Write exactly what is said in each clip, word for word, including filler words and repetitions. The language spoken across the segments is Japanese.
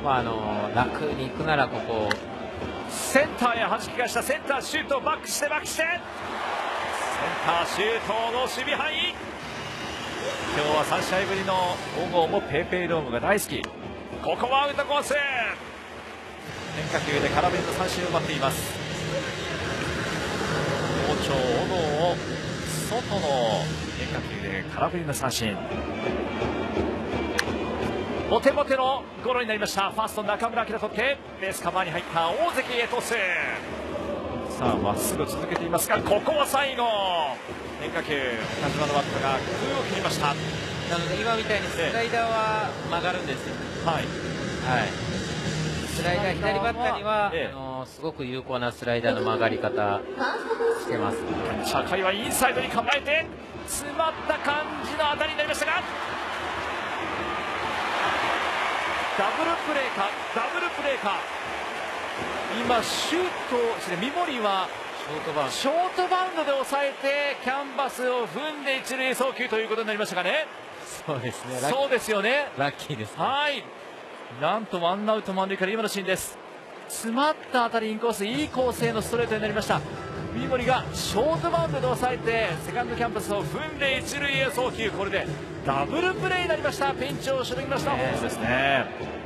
まああの楽に行くならここセンターへ弾き返した。センターシュート、バックしてバックして、センターシュートの守備範囲。今日はさん試合ぶりのご号もペイペイドームが大好き。ここはアウトコース、変化球で空振りの三振を奪っています。好調小野を外の変化球で空振りの三振。ボテボテのゴロになりました。ファースト中村晃取ってベースカバーに入った大関へトス。さあまっすぐ続けていますが、ここは最後変化球、中島のバットが空を切りました。 なので今みたいにスライダーは曲がるんですよ。 はい、 はい、スライダー左バッターには、 ええ、 あのすごく有効なスライダーの曲がり方してます。 社会はインサイドに構えて詰まった感じの当たりになりましたが、ダブルプレーかダブルプレーか。今シュートして三森はショートバウンドショートバウンドで抑えてキャンバスを踏んで一塁送球ということになりましたかね。 そうですね。 そうですよね。 ラッキーです、ね。 はい。なんとワンアウト満塁から今のシーンです。詰まった当たりインコース、いい構成のストレートになりました。三森がショートバウンドで抑えてセカンドキャンパスを踏んで一塁へ送球。これでダブルプレーになりました。ピンチをしのぎました。ホームですね。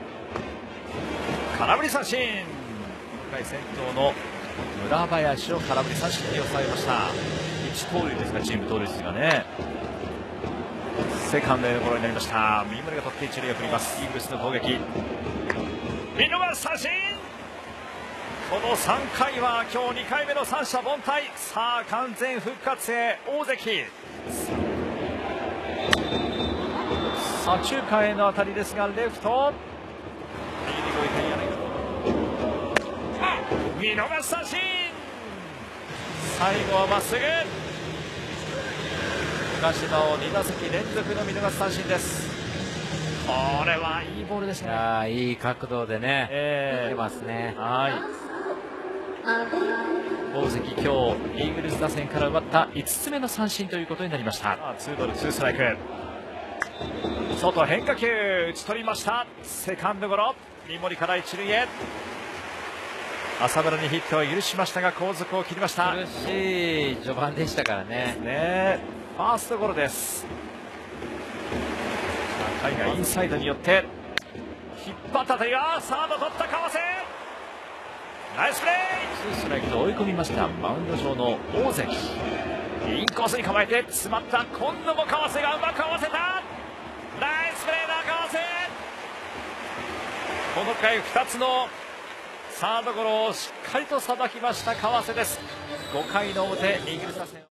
空振り三振。いっかい先頭の村林を空振り三振に抑えました。いち盗塁ですがチーム盗塁数がね。セカンドへのゴロになりました。三森が取って一塁を振ります。イーグルスの攻撃、見逃し三振。このさんかいは今日にかいめの三者凡退。さあ完全復活へ大関。左中間への当たりですがレフト右に動いて見逃し三振。最後はまっすぐ。鹿島をに打席連続の見逃し三振です。これはいいボールですね。 いやいい角度でね、えー、出ますね。 はい。大関今日イーグルス打線から奪ったいつつめの三振ということになりました。ツーボールツーストライク。外変化球打ち取りました。セカンドゴロ。三森から一塁へ。浅村にヒットを許しましたが後続を切りました。 苦しい序盤でしたからね。 ね、ファーストゴロです。甲斐がインサイドによって引っ張ったというサード取った川瀬。ナイスプレー。ツーストライクと追い込みました。マウンド上の大関、インコースに構えて詰まった。今度も川瀬がうまく合わせた。ナイスプレーだ川瀬。この回ふたつのサードゴロをしっかりとさばきました川瀬です。ごかいの表イーグルス打線。